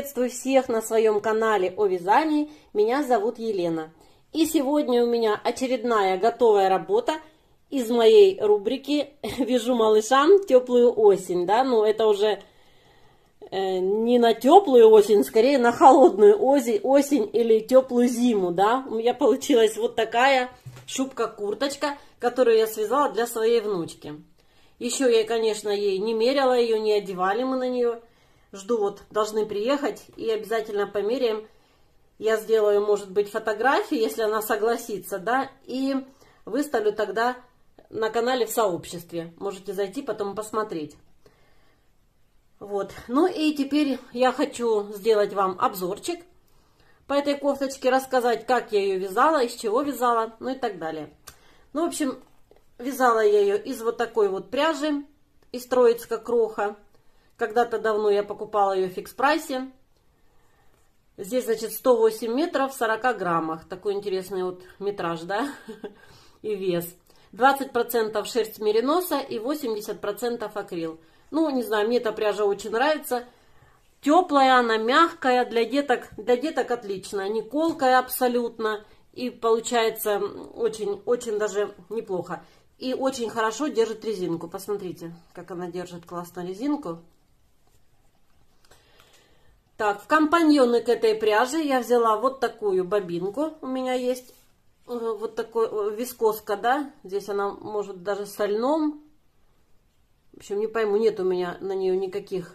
приветствую всех на своем канале о вязании. Меня зовут Елена. И сегодня у меня очередная готовая работа из моей рубрики «Вяжу малышам теплую осень». Да? Ну, это уже не на теплую осень, скорее на холодную осень или теплую зиму. Да? У меня получилась вот такая шубка-курточка, которую я связала для своей внучки. Еще я, конечно, ей не меряла ее, не одевали мы на нее. Жду, вот, должны приехать и обязательно померяем. Я сделаю, может быть, фотографии, если она согласится, да, и выставлю тогда на канале в сообществе. Можете зайти, потом посмотреть. Вот, ну и теперь я хочу сделать вам обзорчик по этой кофточке, рассказать, как я ее вязала, из чего вязала, ну и так далее. Ну, в общем, вязала я ее из вот такой вот пряжи, из Троицка Кроха. Когда-то давно я покупала ее в фикс-прайсе. Здесь, значит, 108 метров в 40 граммах. Такой интересный вот метраж, да, и вес. 20% шерсть мериноса и 80% акрил. Ну, не знаю, мне эта пряжа очень нравится. Теплая она, мягкая, для деток отлично. Не колкая абсолютно. И получается очень даже неплохо. И очень хорошо держит резинку. Посмотрите, как она держит классно резинку. Так, в компаньоны к этой пряже я взяла вот такую бобинку. У меня есть вот такой вискоска, да. Здесь она может даже со льном. В общем, не пойму, нет у меня на нее никаких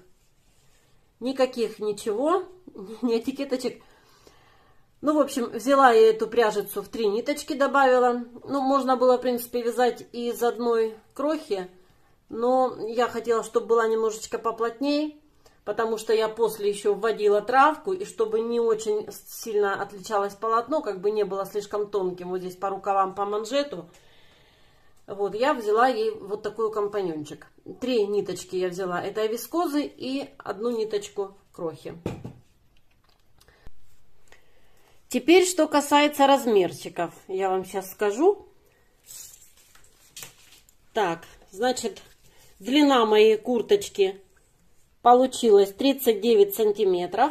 ничего, ни этикеточек. Ну, в общем, взяла я эту пряжицу в 3 ниточки, добавила. Ну, можно было, в принципе, вязать и из одной крохи. Но я хотела, чтобы была немножечко поплотнее. Потому что я после еще вводила травку, и чтобы не очень сильно отличалось полотно, как бы не было слишком тонким, вот здесь по рукавам, по манжету, вот, я взяла ей вот такой компаньончик. 3 ниточки я взяла, это вискозы и 1 ниточку крохи. Теперь, что касается размерчиков, я вам сейчас скажу. Так, значит, длина моей курточки получилось 39 сантиметров,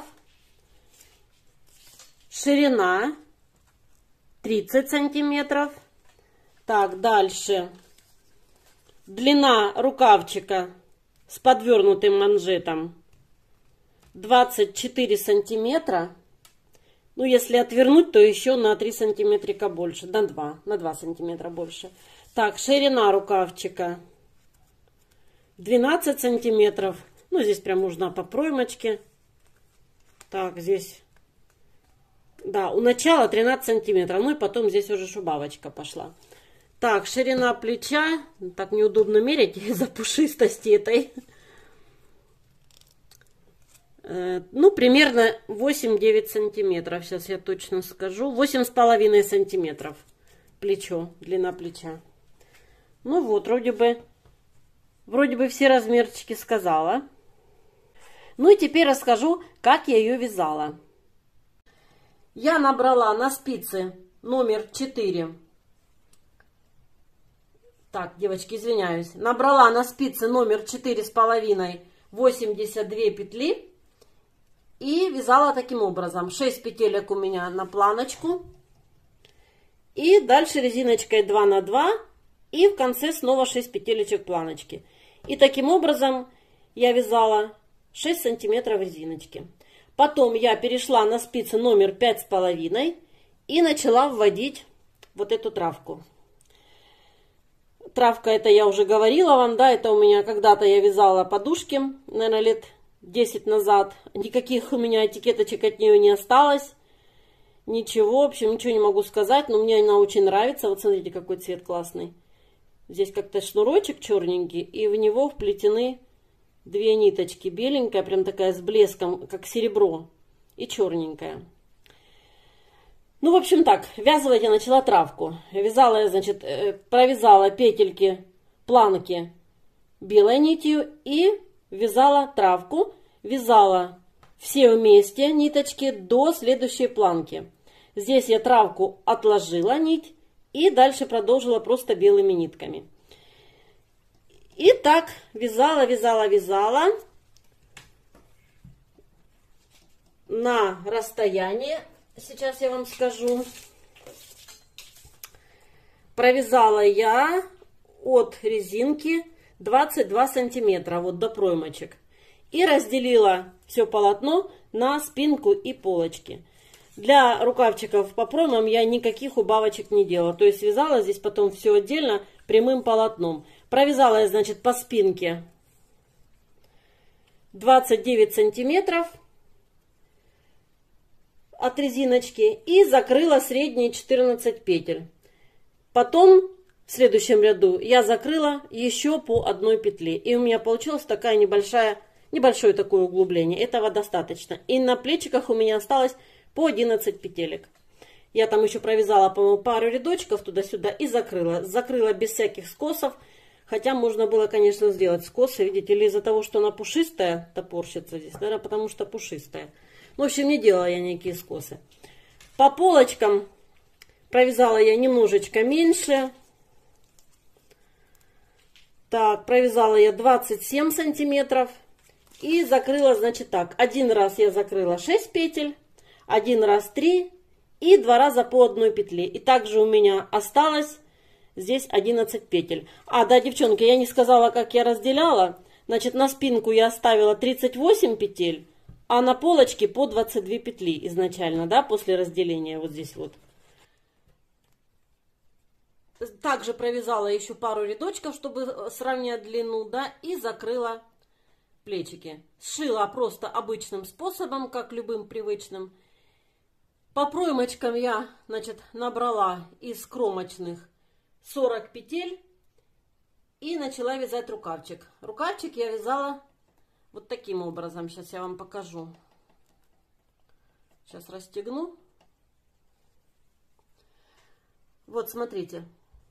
ширина 30 сантиметров. Так, дальше длина рукавчика с подвернутым манжетом 24 сантиметра. Ну, если отвернуть, то еще на 3 сантиметрика больше, на 2 сантиметра больше. Так, ширина рукавчика 12 сантиметров. Ну, здесь прям нужна по проймочке. Так, здесь, да, у начала 13 сантиметров. Ну, и потом здесь уже шубавочка пошла. Так, ширина плеча. Так неудобно мерить из-за пушистости этой. Ну, примерно 8-9 сантиметров. Сейчас я точно скажу. 8,5 сантиметров плечо, длина плеча. Ну, вот, вроде бы все размерчики сказала. Ну и теперь расскажу, как я ее вязала. Я набрала на спицы номер 4. Так, девочки, извиняюсь. Набрала на спицы номер 4,5 82 петли. И вязала таким образом. 6 петелек у меня на планочку. И дальше резиночкой 2 на 2. И в конце снова 6 петелечек планочки. И таким образом я вязала 6 сантиметров резиночки. Потом я перешла на спицы номер 5,5 и начала вводить вот эту травку. Травка, это я уже говорила вам, да, это у меня когда-то я вязала подушки, наверное, лет 10 назад. Никаких у меня этикеточек от нее не осталось. Ничего, в общем, ничего не могу сказать, но мне она очень нравится. Вот смотрите, какой цвет классный. Здесь как-то шнурочек черненький, и в него вплетены 2 ниточки. Беленькая, прям такая с блеском, как серебро, и черненькая. Ну, в общем так, вязывать я начала травку. Вязала я, значит, провязала петельки планки белой нитью и вязала травку. Вязала все вместе ниточки до следующей планки. Здесь я травку отложила нить и дальше продолжила просто белыми нитками. И так вязала. на расстояние. Сейчас я вам скажу. Провязала я от резинки 22 сантиметра, вот до проймочек. И разделила все полотно на спинку и полочки. Для рукавчиков по проймам я никаких убавочек не делала. То есть вязала здесь потом все отдельно прямым полотном. Провязала я, значит, по спинке 29 сантиметров от резиночки и закрыла средние 14 петель. Потом в следующем ряду я закрыла еще по одной петле. И у меня получилось такая небольшое такое углубление. Этого достаточно. И на плечиках у меня осталось по 11 петелек. Я там еще провязала, по-моему, пару рядочков туда-сюда и закрыла. Закрыла без всяких скосов. Хотя можно было, конечно, сделать скосы. Видите ли, из-за того, что она пушистая, топорщится здесь. Наверное, потому что пушистая. В общем, не делала я никакие скосы. По полочкам провязала я немножечко меньше. Так, провязала я 27 сантиметров. И закрыла, значит, так. Один раз я закрыла 6 петель. Один раз 3. И 2 раза по одной петле. И также у меня осталось здесь 11 петель. А, да, девчонки, я не сказала, как я разделяла. Значит, на спинку я оставила 38 петель. А на полочке по 22 петли изначально, да, после разделения вот здесь вот. Также провязала еще пару рядочков, чтобы сравнять длину, да, и закрыла плечики. Сшила просто обычным способом, как любым привычным. По проймочкам я, значит, набрала из кромочных 40 петель и начала вязать рукавчик. Рукавчик я вязала вот таким образом. Сейчас я вам покажу. Сейчас расстегну. Вот, смотрите.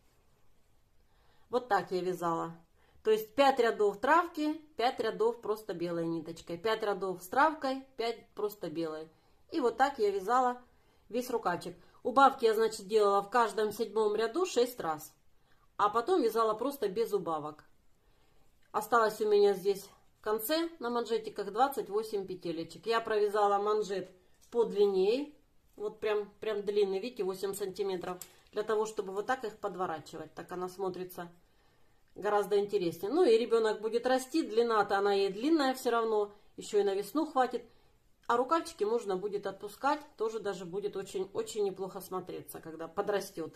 Вот так я вязала. То есть 5 рядов травки, 5 рядов просто белой ниточкой. 5 рядов с травкой, 5 просто белой. И вот так я вязала весь рукавчик. Убавки я, значит, делала в каждом 7-м ряду 6 раз. А потом вязала просто без убавок. Осталось у меня здесь в конце на манжетиках 28 петелечек. Я провязала манжет подлиннее. Вот прям длинный, видите, 8 сантиметров. Для того, чтобы вот так их подворачивать. Так она смотрится гораздо интереснее. Ну и ребенок будет расти. Длина-то она ей длинная все равно. Еще и на весну хватит. А рукавчики можно будет отпускать. Тоже даже будет очень неплохо смотреться, когда подрастет.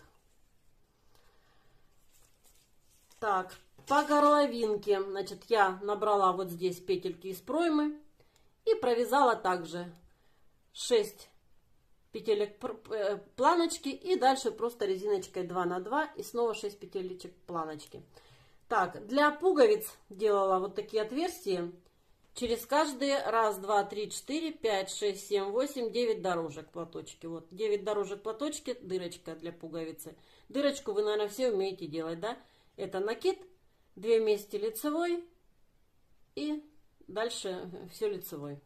Так, по горловинке, значит, я набрала вот здесь петельки из проймы. И провязала также 6 петелек планочки. И дальше просто резиночкой 2 на 2. И снова 6 петелечек планочки. Так, для пуговиц делала вот такие отверстия. Через каждые 1, 2, 3, 4, 5, 6, 7, 8, 9 дорожек платочки. Вот 9 дорожек платочки, дырочка для пуговицы. Дырочку вы, наверное, все умеете делать, да? Это накид, 2 вместе лицевой и дальше все лицевой.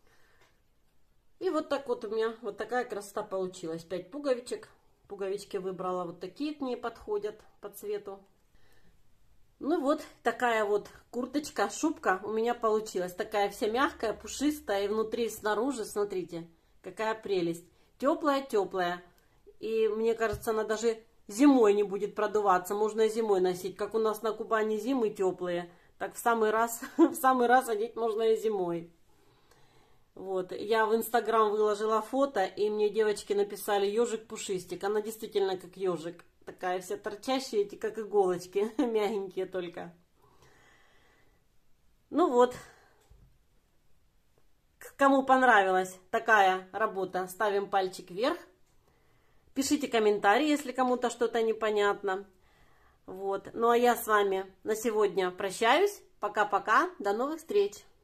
И вот так вот у меня вот такая красота получилась. 5 пуговичек. Пуговички выбрала вот такие, к ней подходят по цвету. Ну вот такая вот курточка, шубка у меня получилась. Такая вся мягкая, пушистая. И внутри, снаружи, смотрите, какая прелесть. Теплая-теплая. И мне кажется, она даже зимой не будет продуваться. Можно и зимой носить. Как у нас на Кубани зимы теплые. Так в самый раз одеть можно и зимой. Вот. Я в Инстаграм выложила фото. И мне девочки написали: ежик-пушистик. Она действительно как ежик. Такая вся торчащая, эти как иголочки, мягенькие только. Ну вот. Кому понравилась такая работа, ставим пальчик вверх. Пишите комментарии, если кому-то что-то непонятно. Вот. Ну а я с вами на сегодня прощаюсь. Пока-пока. До новых встреч.